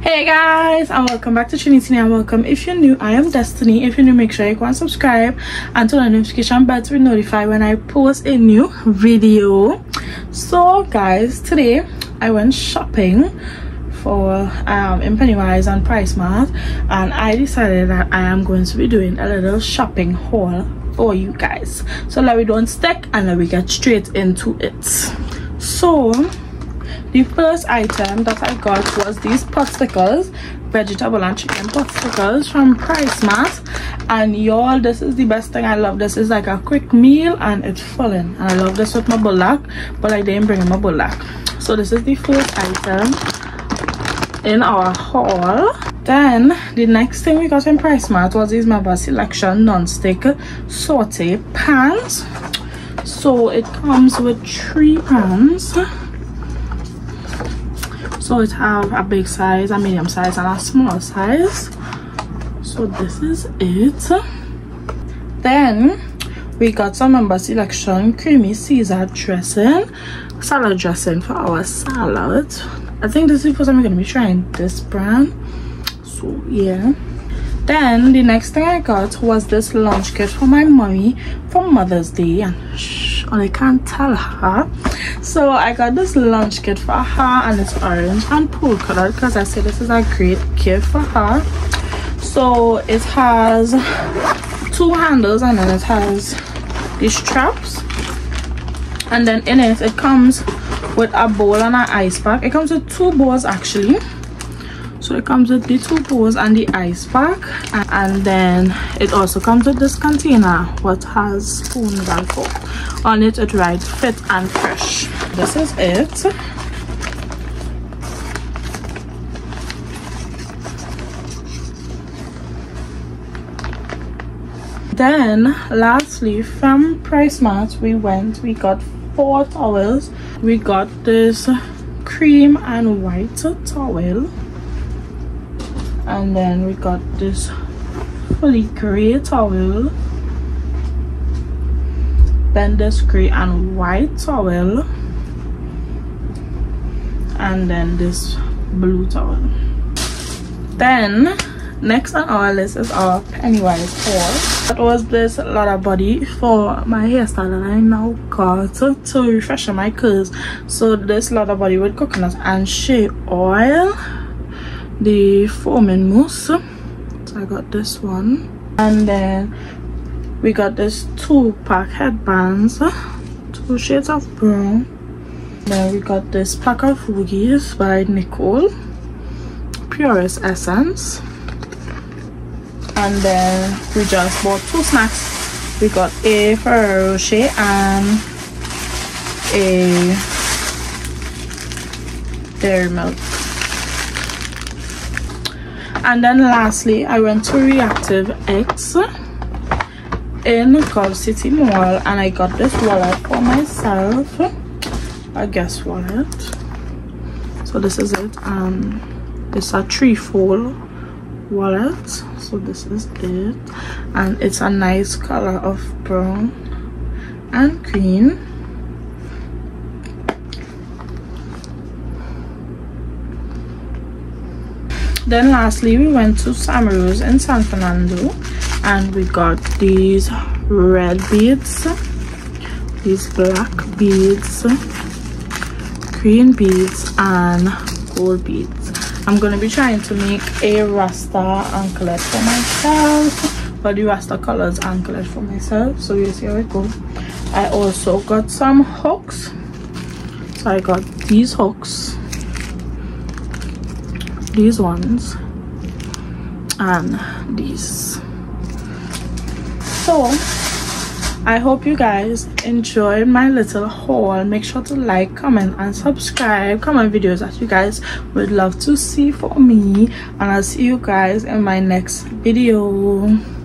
Hey guys, and welcome back to Trinidad, and welcome if you're new. I am Destiny. If you're new, make sure you go and subscribe and turn on the notification bell to be notified when I post a new video. So guys, today I went shopping for in Pennywise and PriceMart, and I decided that I am going to be doing a little shopping haul for you guys. So let me don't stick and let me get straight into it. So the first item that I got was these pot stickers, vegetable and chicken pot stickers from PriceMart. And y'all, this is the best thing. I love this. It's like a quick meal and it's filling, and I love this with my bullock, but I didn't bring my bullock. So this is the first item in our haul. Then the next thing we got from PriceMart was these Member Selection non-stick saute pans. So it comes with 3 pans. So it have a big size, a medium size, and a small size. So this is it. Then we got some Member Selection creamy Caesar dressing, salad dressing for our salad. I think this is the first time we're gonna be trying this brand. So yeah. Then the next thing I got was this lunch kit for my mommy for Mother's Day, and I can't tell her. So I got this lunch kit for her, and it's orange and polka dot because I say this is a great gift for her. So it has 2 handles, and then it has these straps, and then in it comes with a bowl and an ice pack. It comes with 2 bowls actually. So it comes with the 2 bowls and the ice pack, and then it also comes with this container what has spoons and fork on it. It writes fit and fresh. This is it. Then lastly from PriceMart we got 4 towels. We got this cream and white towel, and then we got this fully gray towel, then this gray and white towel, and then this blue towel. Then next on our list is our Pennywise haul. That was this leather body for my hairstyle that I now got to refresh my curls. So this leather body with coconut and shea oil, the foaming mousse. So I got this one, and then we got this 2-pack headbands, 2 shades of brown. Then we got this pack of Woogies by Nicole, Purest Essence. And then we just bought 2 snacks. We got a Ferrero Rocher and a dairy milk. And then lastly I went to Reactive X in Gulf City Mall, and I got this wallet for myself, a guest wallet. So this is it. It's a 3-fold wallet. So this is it, and it's a nice color of brown and green. Then lastly we went to Samaro's in San Fernando, and we got these red beads, these black beads, green beads, and gold beads. I'm gonna be trying to make a Rasta anklet for myself, but the Rasta colors anklet for myself. So you see how it goes. I also got some hooks. So I got these hooks, these ones, and these. So I hope you guys enjoyed my little haul. Make sure to like, comment, and subscribe. Comment videos that you guys would love to see for me, and I'll see you guys in my next video.